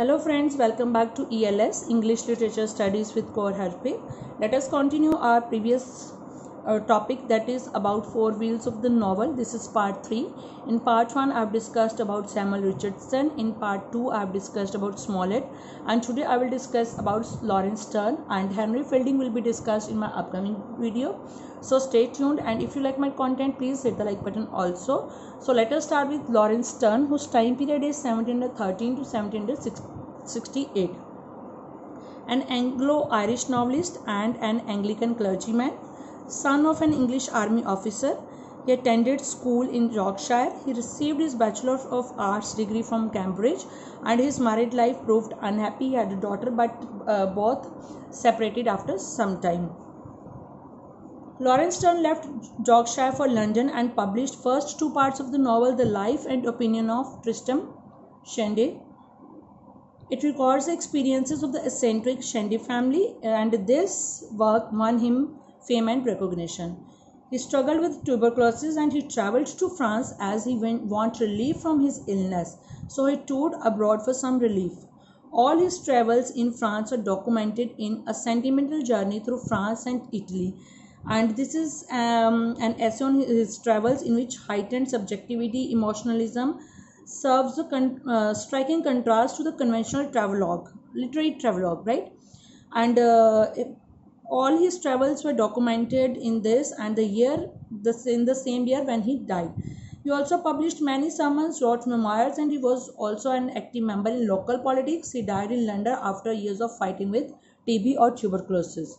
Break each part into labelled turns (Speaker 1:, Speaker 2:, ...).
Speaker 1: Hello friends, welcome back to ELS English Literature Studies with Kaur Harpreet. Let us continue our previous topic, that is about Four Wheels of the novel. This is part 3. In part 1 I have discussed about Samuel Richardson. In part 2 I have discussed about Smollett, and today I will discuss about Laurence Sterne, and Henry Fielding will be discussed in my upcoming video. So stay tuned, and if you like my content, please hit the like button also. So let us start with Laurence Sterne, whose time period is 1713 to 1768. An Anglo-Irish novelist and an Anglican clergyman, son of an English army officer. He attended school in Yorkshire. He received his Bachelor of Arts degree from Cambridge, and his married life proved unhappy. He had a daughter, but both separated after some time. Laurence Sterne left Yorkshire for London and published first two parts of the novel, The Life and Opinion of Tristram Shandy. It records the experiences of the eccentric Shandy family, and this work won him fame and recognition. He struggled with tuberculosis and he travelled to France as he wanted relief from his illness. So he toured abroad for some relief. All his travels in France are documented in A Sentimental Journey Through France and Italy. And this is an essay on his travels in which heightened subjectivity, emotionalism serves a striking contrast to the conventional travelogue, literary travelogue, right? And all his travels were documented in this, and in the same year when he died. He also published many sermons, wrote memoirs, and he was also an active member in local politics. He died in London after years of fighting with TB or tuberculosis.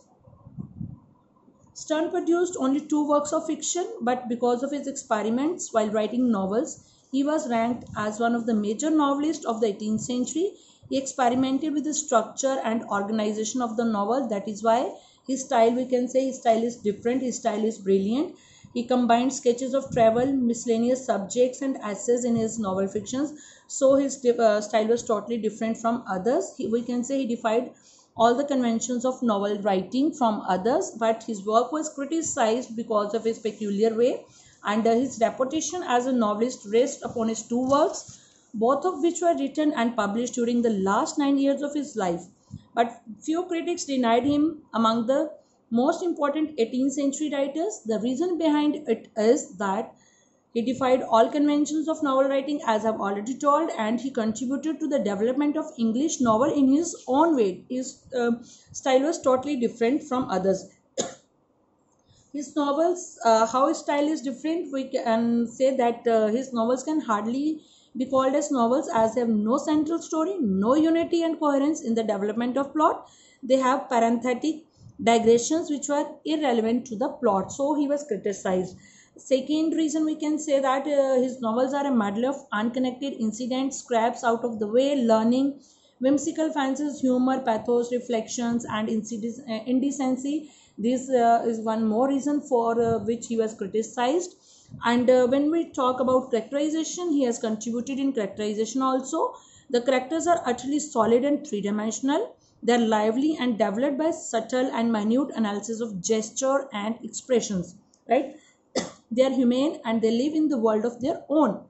Speaker 1: Sterne produced only two works of fiction, but because of his experiments while writing novels, he was ranked as one of the major novelists of the 18th century. He experimented with the structure and organization of the novel. That is why his style, we can say his style is different, his style is brilliant. He combined sketches of travel, miscellaneous subjects and essays in his novel fictions. So his style was totally different from others. We can say he defied all the conventions of novel writing from others, but his work was criticized because of his peculiar way, and his reputation as a novelist rests upon his two works, both of which were written and published during the last 9 years of his life. But few critics denied him among the most important 18th century writers. The reason behind it is that he defied all conventions of novel writing, as I've already told, and he contributed to the development of English novel in his own way. His style was totally different from others. His novels, how his style is different, we can say that his novels can hardly be called as novels, as they have no central story, no unity and coherence in the development of plot. They have parenthetic digressions which were irrelevant to the plot. So he was criticized. Second reason, we can say that his novels are a medley of unconnected incidents, scraps out of the way, learning, whimsical fancies, humor, pathos, reflections, and indecency. This is one more reason for which he was criticized. And when we talk about characterization, he has contributed in characterization also. The characters are utterly solid and three-dimensional. They are lively and developed by subtle and minute analysis of gesture and expressions, right? They are humane and they live in the world of their own.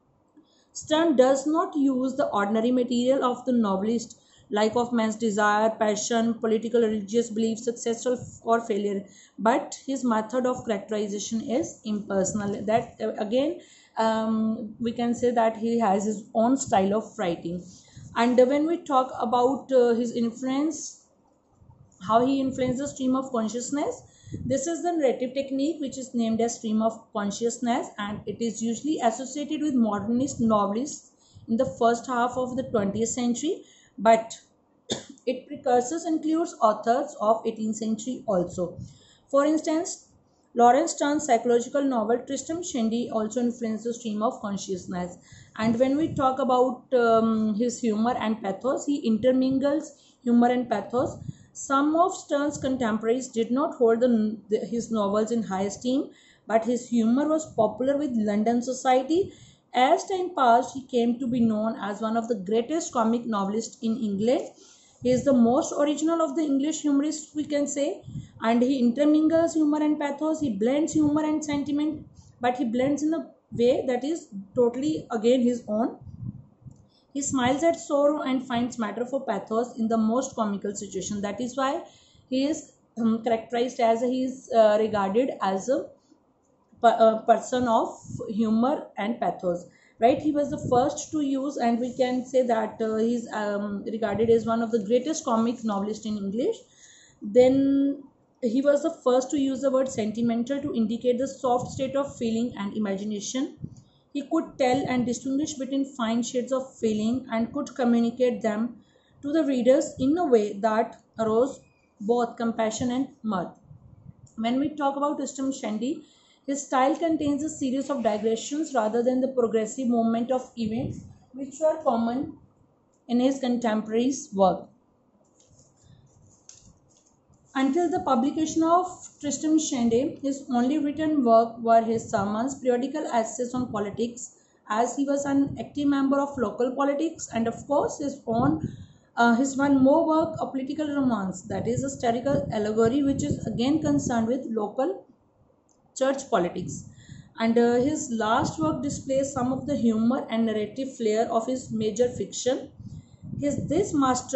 Speaker 1: Sterne does not use the ordinary material of the novelist, like of man's desire, passion, political, religious beliefs, success or failure, but his method of characterization is impersonal. That again, we can say that he has his own style of writing. And when we talk about his influence, how he influenced the stream of consciousness, this is the narrative technique which is named as stream of consciousness, and it is usually associated with modernist novelists in the first half of the 20th century, but its precursors includes authors of 18th century also. For instance, Laurence Sterne's psychological novel Tristram Shandy also influenced the stream of consciousness. And when we talk about his humor and pathos, he intermingles humor and pathos. Some of Sterne's contemporaries did not hold his novels in high esteem, but his humor was popular with London society. As time passed, he came to be known as one of the greatest comic novelists in England. He is the most original of the English humorists, we can say, and he intermingles humor and pathos. He blends humor and sentiment, but he blends in a way that is totally again his own. He smiles at sorrow and finds matter for pathos in the most comical situation. That is why he is characterized as he is regarded as a person of humor and pathos, right? He was the first to use, and we can say that he's regarded as one of the greatest comic novelists in English. Then he was the first to use the word sentimental to indicate the soft state of feeling and imagination. He could tell and distinguish between fine shades of feeling and could communicate them to the readers in a way that aroused both compassion and mirth. When we talk about Tristram Shandy, his style contains a series of digressions rather than the progressive movement of events which were common in his contemporaries' work. Until the publication of Tristram Shandy, his only written work were his sermons, periodical essays on politics, as he was an active member of local politics, and of course his one more work, a political romance, that is a satirical allegory, which is again concerned with local church politics. And his last work displays some of the humor and narrative flair of his major fiction. This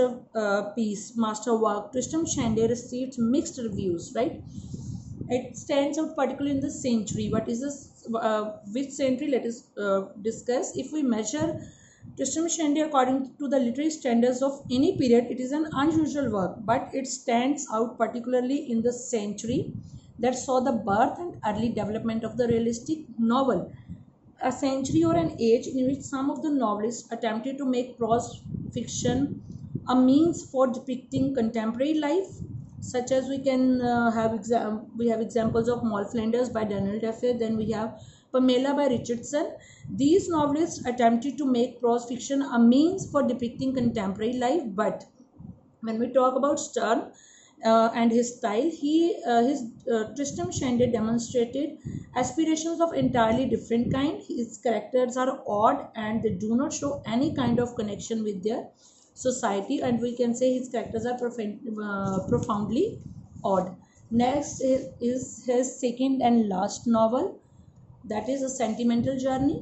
Speaker 1: master work, Tristram Shandy, received mixed reviews. Right, it stands out particularly in the century. What is this? Which century? Let us discuss. If we measure Tristram Shandy according to the literary standards of any period, it is an unusual work, but it stands out particularly in the century that saw the birth and early development of the realistic novel, a century or an age in which some of the novelists attempted to make prose fiction a means for depicting contemporary life, such as we can we have examples of Moll Flanders by Daniel Defoe, then we have Pamela by Richardson. These novelists attempted to make prose fiction a means for depicting contemporary life, but when we talk about Sterne and his style, his Tristram Shandy demonstrated aspirations of entirely different kind. His characters are odd and they do not show any kind of connection with their society, and we can say his characters are profoundly odd. Next is his second and last novel, that is A Sentimental Journey.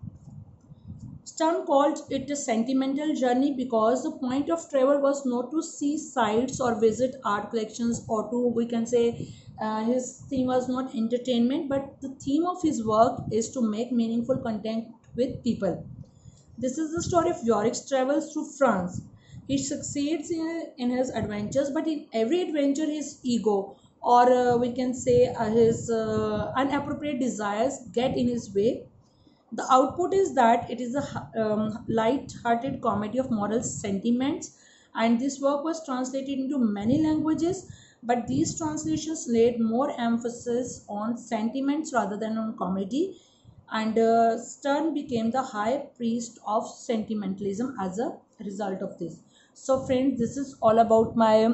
Speaker 1: Sterne called it a sentimental journey because the point of travel was not to see sights or visit art collections or to, we can say, his theme was not entertainment, but the theme of his work is to make meaningful content with people. This is the story of Yorick's travels through France. He succeeds in his adventures, but in every adventure, his ego or we can say his unappropriate desires get in his way. The output is that it is a light-hearted comedy of moral sentiments, and this work was translated into many languages, but these translations laid more emphasis on sentiments rather than on comedy, and Sterne became the high priest of sentimentalism as a result of this. So friends, this is all about my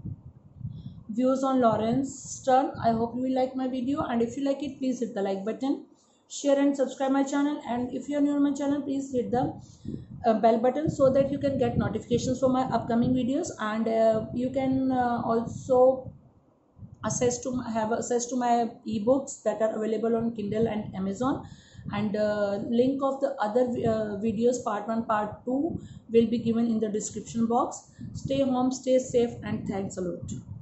Speaker 1: views on Laurence Sterne. I hope you will like my video, and if you like it, please hit the like button, share and subscribe my channel, and if you are new on my channel, please hit the bell button so that you can get notifications for my upcoming videos, and you can also have access to my ebooks that are available on Kindle and Amazon, and link of the other videos part 1 part 2 will be given in the description box. Stay home, stay safe, and thanks a lot.